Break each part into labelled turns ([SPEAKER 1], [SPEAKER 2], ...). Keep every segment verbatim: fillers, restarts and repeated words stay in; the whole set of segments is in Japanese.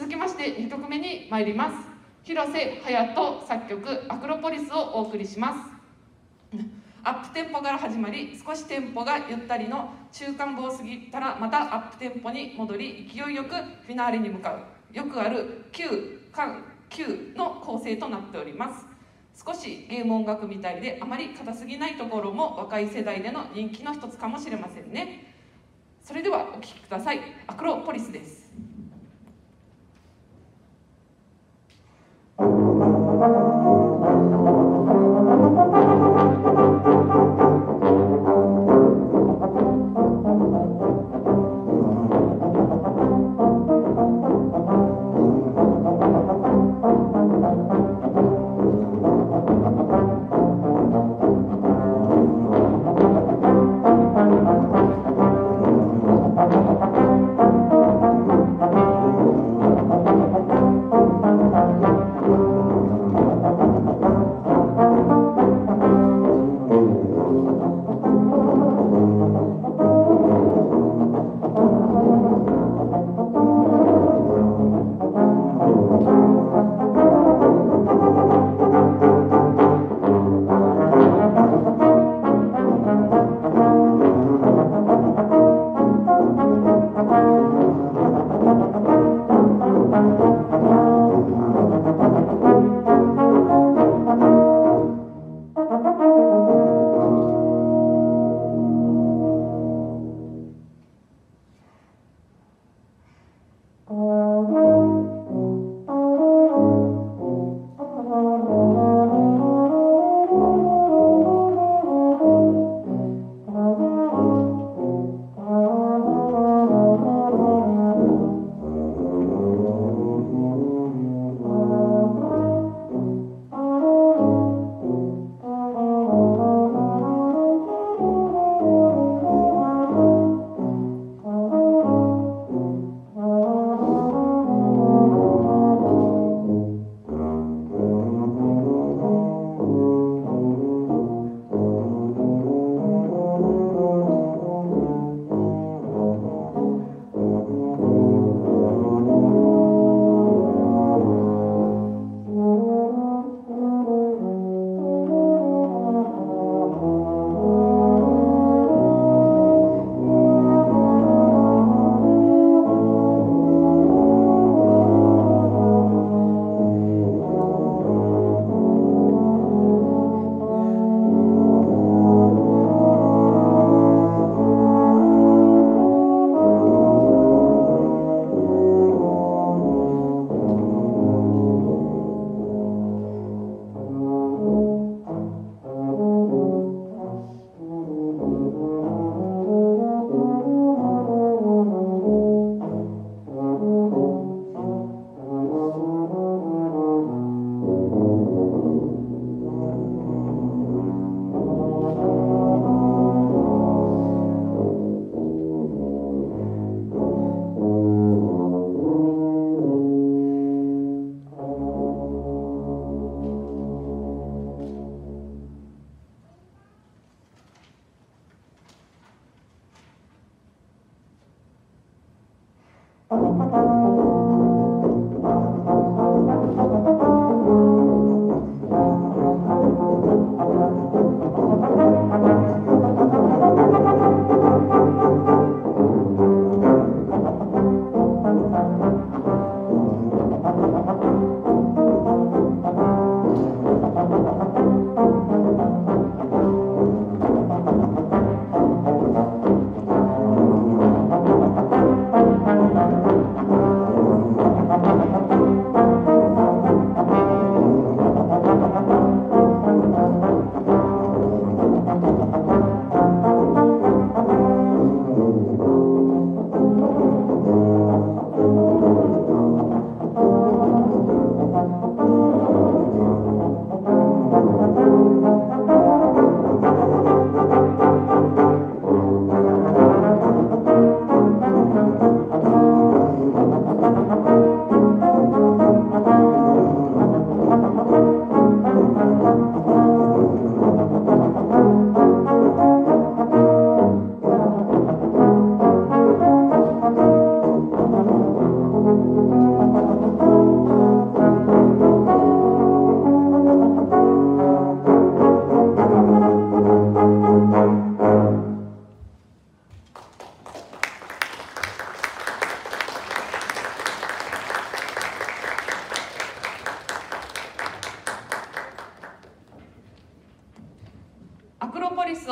[SPEAKER 1] きましてにきょくめに参ります。広瀬隼人作曲アクロポリスをお送りします。アップテンポから始まり、少しテンポがゆったりの中間部を過ぎたらまたアップテンポに戻り、勢いよくフィナーレに向かう、よくあるきゅうかんきゅうの構成となっております。少しゲーム音楽みたいであまり硬すぎないところも若い世代での人気の一つかもしれませんね。それではお聴きください。アクロポリスです。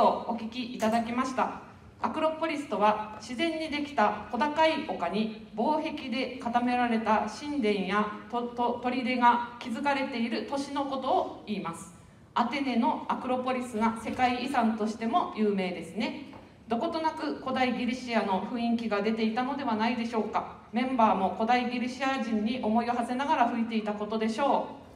[SPEAKER 1] をお聞きいただきました。アクロポリスとは自然にできた小高い丘に防壁で固められた神殿やとと砦が築かれている都市のことを言います。アテネのアクロポリスが世界遺産としても有名ですね。どことなく古代ギリシアの雰囲気が出ていたのではないでしょうか。メンバーも古代ギリシア人に思いを馳せながら吹いていたことでしょう。